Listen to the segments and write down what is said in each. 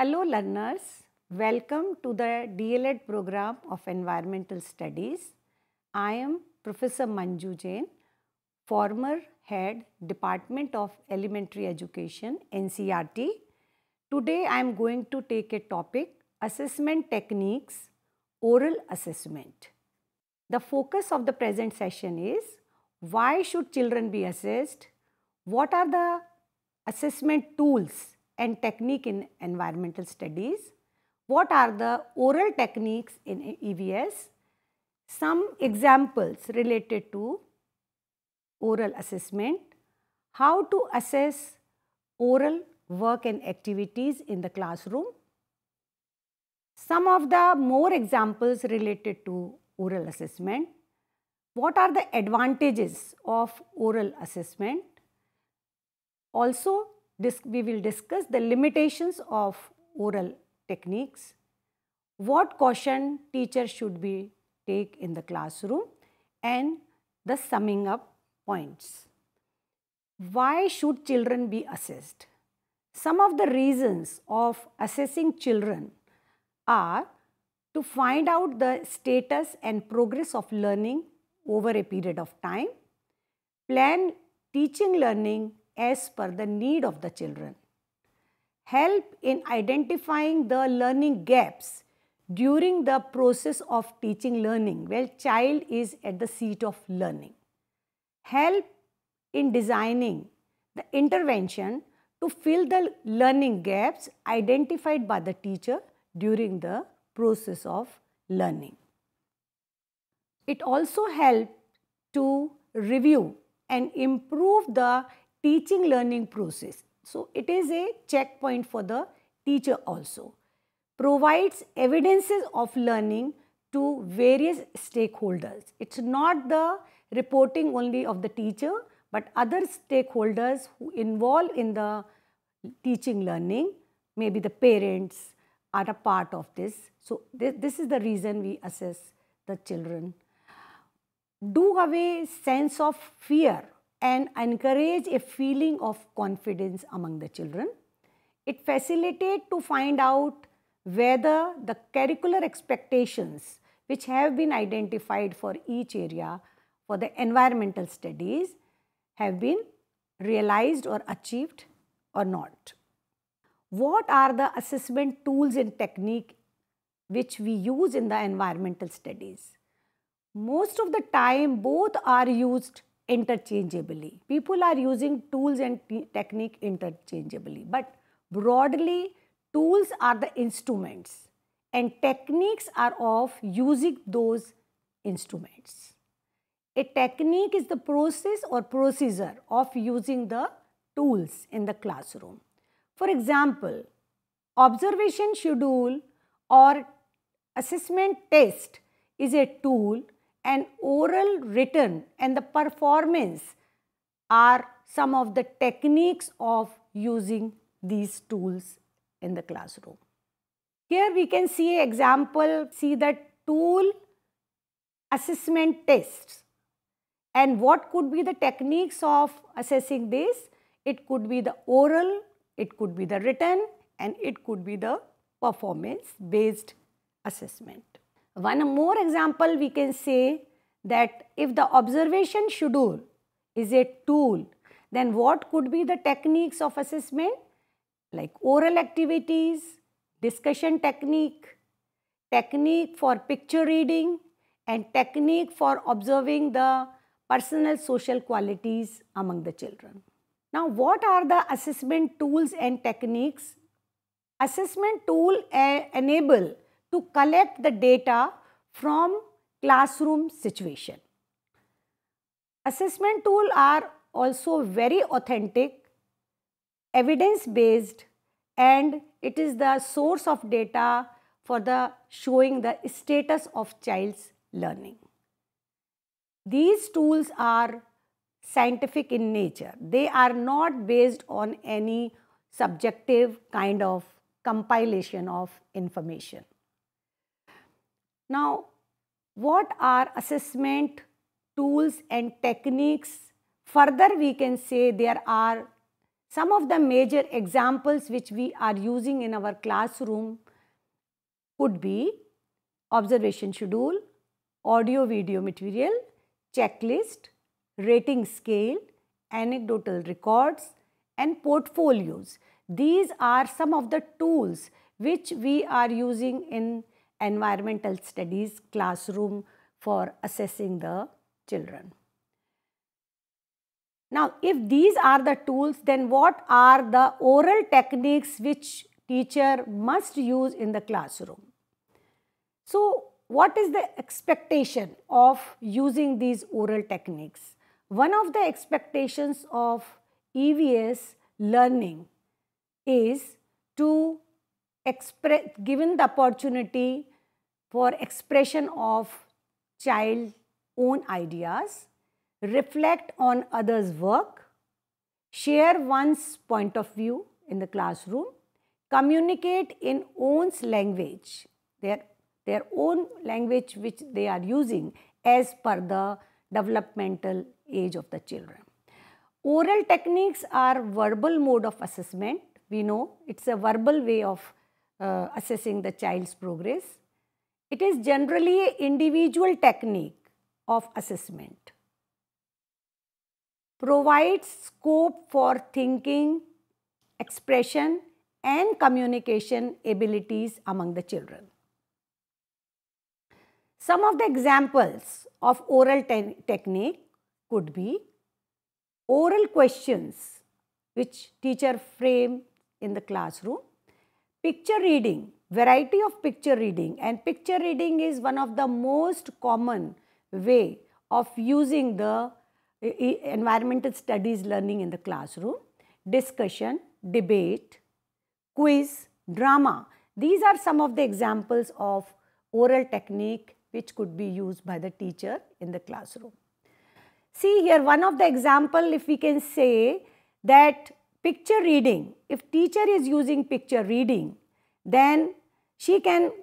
Hello learners, welcome to the DLED program of Environmental Studies. I am Professor Manju Jain, former Head Department of Elementary Education NCERT. Today I am going to take a topic, Assessment Techniques, Oral Assessment. The focus of the present session is why should children be assessed? What are the assessment tools and technique in environmental studies? What are the oral techniques in EVS? Some examples related to oral assessment, how to assess oral work and activities in the classroom. Some of the more examples related to oral assessment. What are the advantages of oral assessment? Also, we will discuss the limitations of oral techniques, what caution teachers should be take in the classroom, and the summing up points. Why should children be assessed? Some of the reasons of assessing children are to find out the status and progress of learning over a period of time, plan teaching learning as per the need of the children, help in identifying the learning gaps during the process of teaching learning while child is at the seat of learning, help in designing the intervention to fill the learning gaps identified by the teacher during the process of learning. It also helps to review and improve the teaching learning process. So, it is a checkpoint for the teacher also. Provides evidences of learning to various stakeholders. It's not the reporting only of the teacher, but other stakeholders who involve in the teaching learning, maybe the parents are a part of this. So, this is the reason we assess the children. Do away sense of fear and encourage a feeling of confidence among the children. It facilitates to find out whether the curricular expectations which have been identified for each area for the environmental studies have been realized or achieved or not. What are the assessment tools and technique which we use in the environmental studies? Most of the time both are used interchangeably. People are using tools and technique interchangeably, but broadly tools are the instruments and techniques are of using those instruments. A technique is the process or procedure of using the tools in the classroom. For example, observation schedule or assessment test is a tool, and oral, written and the performance are some of the techniques of using these tools in the classroom. Here we can see an example, see the tool assessment tests. And what could be the techniques of assessing this? It could be the oral, it could be the written, and it could be the performance based assessment. One more example we can say that if the observation schedule is a tool, then what could be the techniques of assessment? Like oral activities, discussion technique, technique for picture reading, and technique for observing the personal social qualities among the children. Now, what are the assessment tools and techniques? Assessment tool enable to collect the data from classroom situation. Assessment tools are also very authentic, evidence based, and it is the source of data for the showing the status of child's learning. These tools are scientific in nature. They are not based on any subjective kind of compilation of information. Now, what are assessment tools and techniques? Further, we can say there are Some of the major examples which we are using in our classroom could be observation schedule, audio video material, checklist, rating scale, anecdotal records, and portfolios. These are some of the tools which we are using in environmental studies classroom for assessing the children. Now, if these are the tools, then what are the oral techniques which teacher must use in the classroom? So, what is the expectation of using these oral techniques? One of the expectations of EVS learning is to given the opportunity for expression of child own ideas, reflect on others' work, share one's point of view in the classroom, communicate in one's language, their own language which they are using as per the developmental age of the children. Oral techniques are verbal mode of assessment. We know it's a verbal way of assessing the child's progress. It is generally an individual technique of assessment. Provides scope for thinking, expression, and communication abilities among the children. Some of the examples of oral technique could be oral questions which teacher frame in the classroom, picture reading, variety of picture reading, and picture reading is one of the most common way of using the environmental studies learning in the classroom, discussion, debate, quiz, drama. These are some of the examples of oral technique which could be used by the teacher in the classroom. See here one of the example, if we can say that picture reading, if teacher is using picture reading, then she can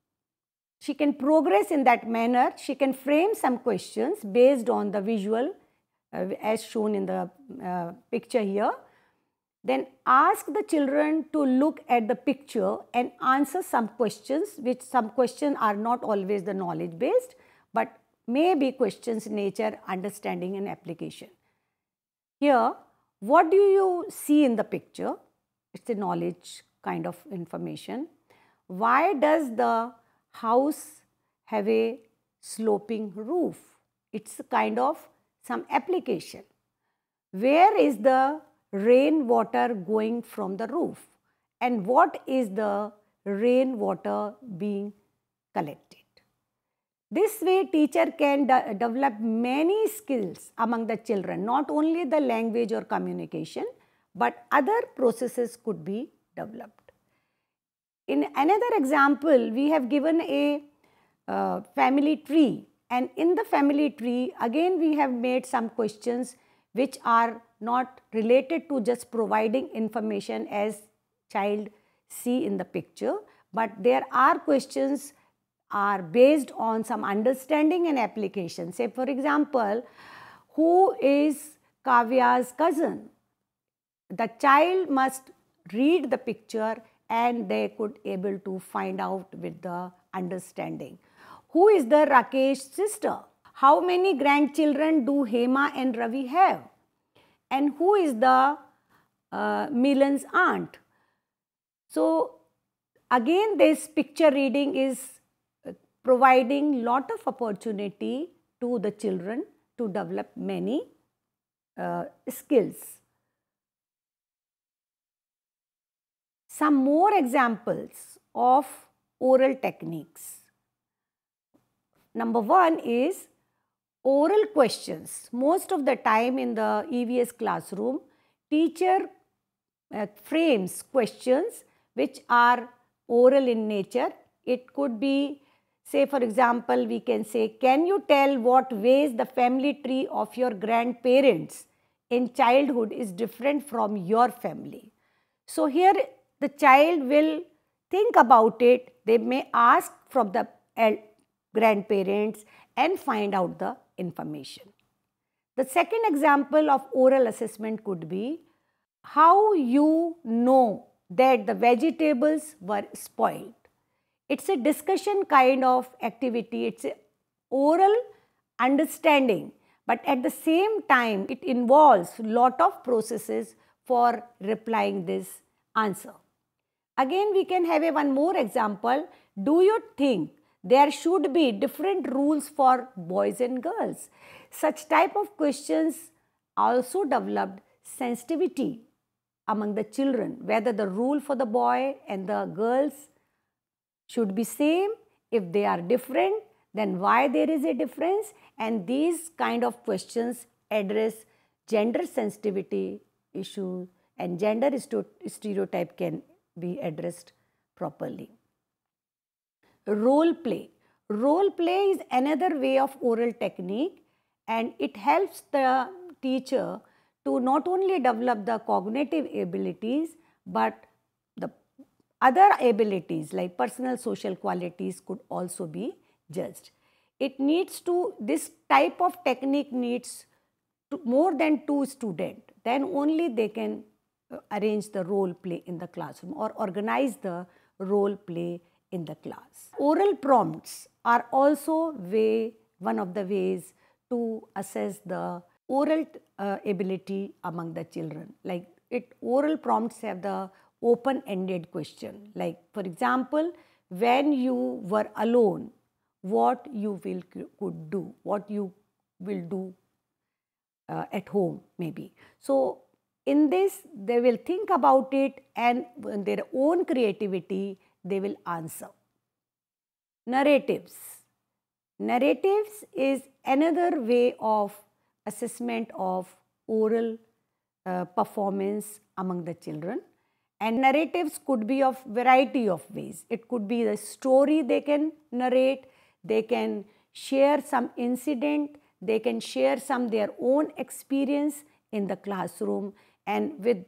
progress in that manner. She can frame some questions based on the visual as shown in the picture here. Then ask the children to look at the picture and answer some questions, which some questions are not always the knowledge based, but may be questions in nature, understanding and application. Here, what do you see in the picture? It's a knowledge kind of information. Why does the house have a sloping roof? It's a kind of some application. Where is the rainwater going from the roof? And what is the rainwater being collected? This way teacher can develop many skills among the children, not only the language or communication, but other processes could be developed. In another example, we have given a family tree, and in the family tree again we have made some questions which are not related to just providing information as child see in the picture, but there are questions are based on some understanding and application. Say for example, who is Kavya's cousin? The child must read the picture and they could able to find out with the understanding. Who is the Rakesh's sister? How many grandchildren do Hema and Ravi have? And who is the Milan's aunt? So again this picture reading is providing lot of opportunity to the children to develop many skills. Some more examples of oral techniques. Number one is oral questions. Most of the time in the EVS classroom, teacher frames questions which are oral in nature. It could be, say for example, we can say, can you tell what ways the family tree of your grandparents in childhood is different from your family? So here the child will think about it. They may ask from the grandparents and find out the information. The second example of oral assessment could be how you know that the vegetables were spoiled. It's a discussion kind of activity, it's a oral understanding, but at the same time it involves lot of processes for replying this answer. Again, we can have a one more example. Do you think there should be different rules for boys and girls? Such type of questions also developed sensitivity among the children, whether the rule for the boy and the girls should be same. If they are different, then why there is a difference? And these kind of questions address gender sensitivity issue, and gender stereotype can be addressed properly. Role play. Role play is another way of oral technique, and it helps the teacher to not only develop the cognitive abilities but the other abilities like personal social qualities could also be judged. It needs to, this type of technique needs more than 2 students, then only they can arrange the role play in the classroom or organize the role play in the class. Oral prompts are also one of the ways to assess the oral ability among the children. Like oral prompts have the open-ended question. Like for example, when you were alone, what you could do, what you will do at home maybe. So in this, they will think about it, and in their own creativity, they will answer. Narratives. Narratives is another way of assessment of oral performance among the children. And narratives could be of variety of ways. It could be the story they can narrate, they can share some incident, they can share some their own experience in the classroom, and with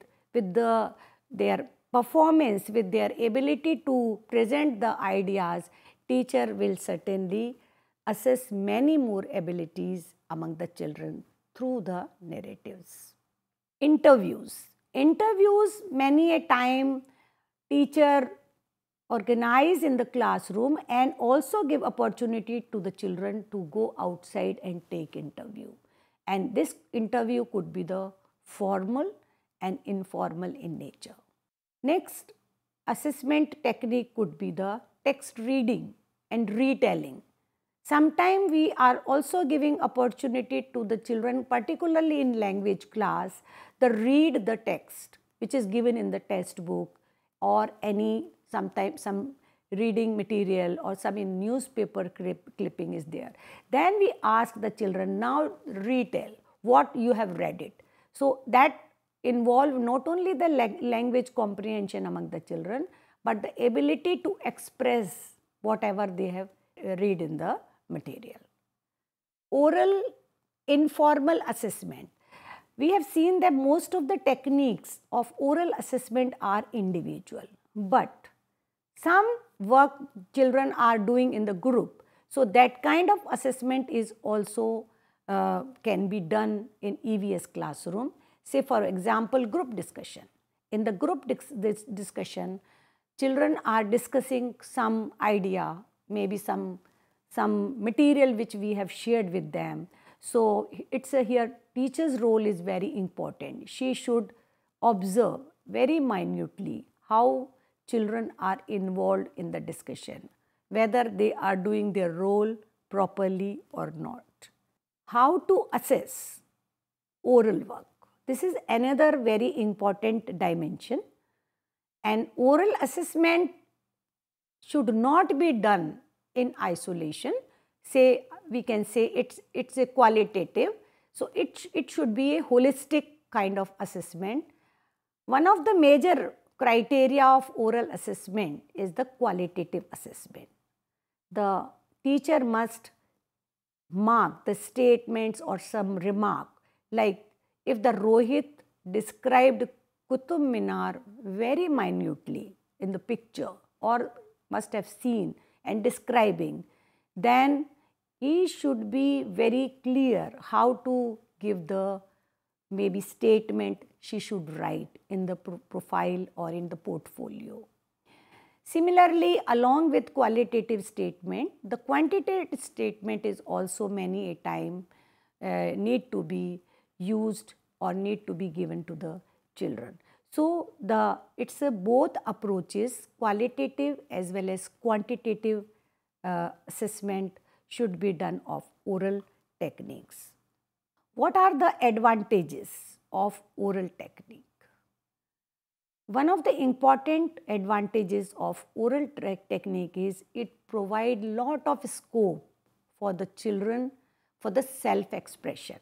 their performance, with their ability to present the ideas, teacher will certainly assess many more abilities among the children through the narratives. Interviews. Interviews, many a time teacher organize in the classroom and also give opportunity to the children to go outside and take interview. And this interview could be the formal and informal in nature. Next, assessment technique could be the text reading and retelling. Sometimes we are also giving opportunity to the children, particularly in language class, to read the text which is given in the textbook or sometimes some reading material or some in newspaper clipping is there. Then we ask the children, now retell what you have read it. So that involve not only the language comprehension among the children, but the ability to express whatever they have read in the material. Oral informal assessment. We have seen that most of the techniques of oral assessment are individual, but some work children are doing in the group. So that kind of assessment is also can be done in EVS classroom. Say for example, group discussion. In the group discussion, children are discussing some idea, maybe some material which we have shared with them. So here teacher's role is very important. She should observe very minutely how children are involved in the discussion, whether they are doing their role properly or not. How to assess oral work. This is another very important dimension. And oral assessment should not be done in isolation. Say, we can say it's a qualitative. So it should be a holistic kind of assessment. One of the major criteria of oral assessment is the qualitative assessment. The teacher must mark the statements or some remark, like if the Rohit described Qutub Minar very minutely in the picture or must have seen and describing, then he should be very clear how to give the maybe statement she should write in the profile or in the portfolio. Similarly, along with qualitative statement, the quantitative statement is also many a time need to be used or need to be given to the children. So, it's both approaches, qualitative as well as quantitative assessment should be done of oral techniques. What are the advantages of oral technique? One of the important advantages of oral technique is it provides lot of scope for the children for the self-expression.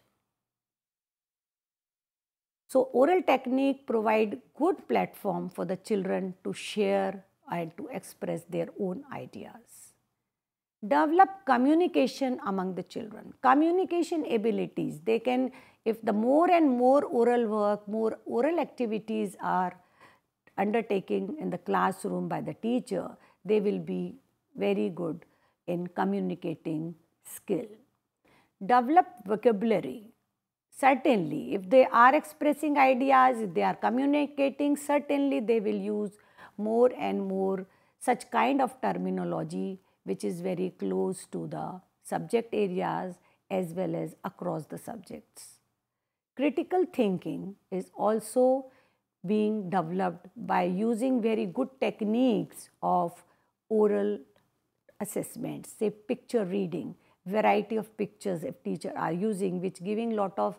So oral technique provide good platform for the children to share and to express their own ideas. Develop communication among the children. Communication abilities, they can, if the more and more oral work, more oral activities are undertaking in the classroom by the teacher, they will be very good in communicating skill. Develop vocabulary. Certainly, if they are expressing ideas, if they are communicating, certainly they will use more and more such kind of terminology which is very close to the subject areas as well as across the subjects. Critical thinking is also being developed by using very good techniques of oral assessment, say picture reading, variety of pictures if teacher are using, which giving lot of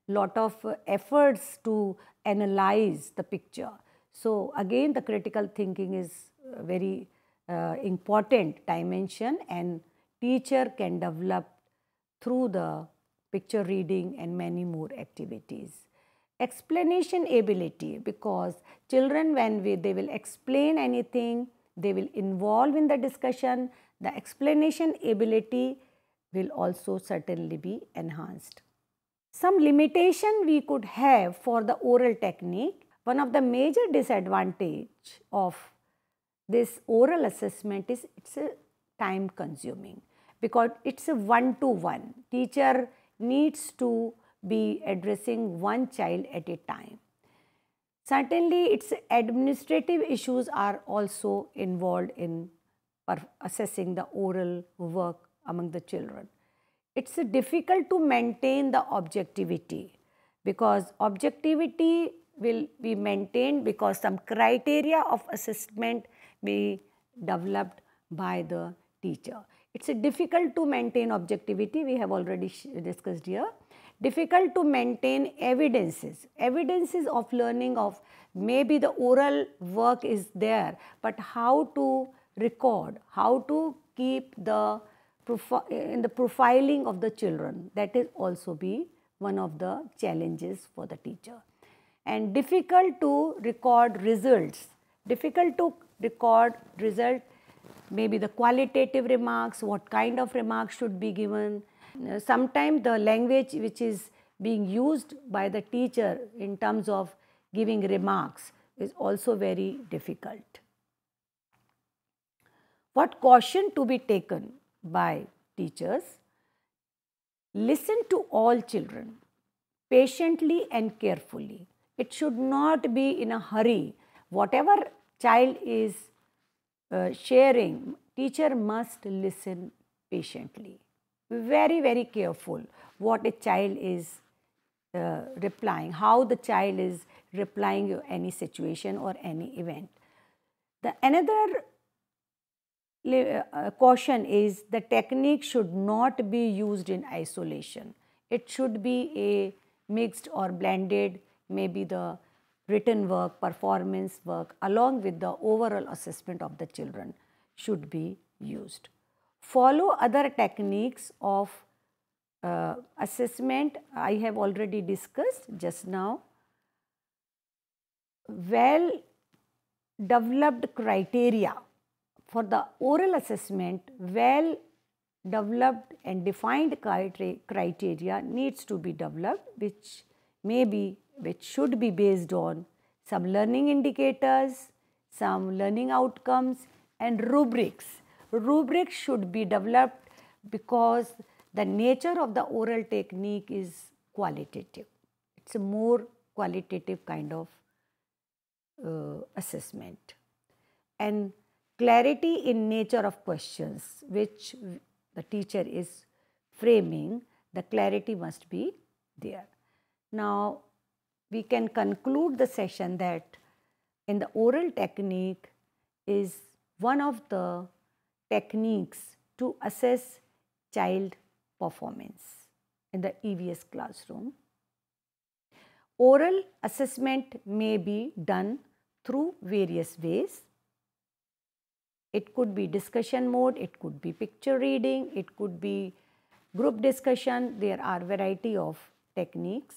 efforts to analyze the picture. So again, the critical thinking is very important dimension, and teacher can develop through the picture reading and many more activities. Explanation ability, because children when they will explain anything, they will involve in the discussion, the explanation ability will also certainly be enhanced. Some limitation we could have for the oral technique. One of the major disadvantage of this oral assessment is it's a time consuming, because it's a one-to-one. Teacher needs to be addressing one child at a time. Certainly, its administrative issues are also involved in assessing the oral work among the children. It's difficult to maintain the objectivity, because objectivity will be maintained because some criteria of assessment be developed by the teacher. It's difficult to maintain objectivity, we have already discussed here. Difficult to maintain evidences of learning, of maybe the oral work is there, but how to record, how to keep the in the profiling of the children, that is also be one of the challenges for the teacher. And difficult to record results, maybe the qualitative remarks, what kind of remarks should be given. Sometimes the language which is being used by the teacher in terms of giving remarks is also very difficult. What caution to be taken by teachers? Listen to all children patiently and carefully. It should not be in a hurry. Whatever child is sharing, teacher must listen patiently. Very, very careful what a child is replying, how the child is replying to any situation or any event. The another caution is the technique should not be used in isolation. It should be a mixed or blended, maybe the written work, performance work along with the overall assessment of the children should be used. Follow other techniques of assessment I have already discussed just now. Well developed criteria for the oral assessment, well developed and defined criteria needs to be developed, which should be based on some learning indicators, some learning outcomes and rubrics. Rubrics should be developed because the nature of the oral technique is qualitative. It's a more qualitative kind of assessment. And clarity in nature of questions which the teacher is framing, the clarity must be there. Now, we can conclude the session that in the oral technique is one of the techniques to assess child performance in the EVS classroom. Oral assessment may be done through various ways. It could be discussion mode, it could be picture reading, it could be group discussion. There are variety of techniques.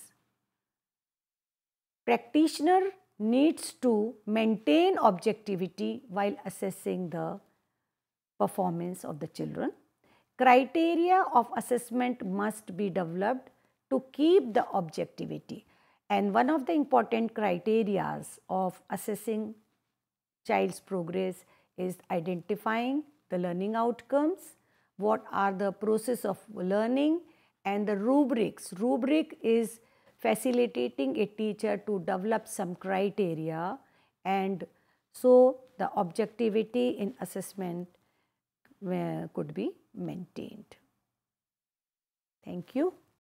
Practitioner needs to maintain objectivity while assessing the performance of the children. Criteria of assessment must be developed to keep the objectivity. And one of the important criteria of assessing child's progress is identifying the learning outcomes, what are the process of learning, and the rubrics. Rubric is facilitating a teacher to develop some criteria, and so the objectivity in assessment could be maintained. Thank you.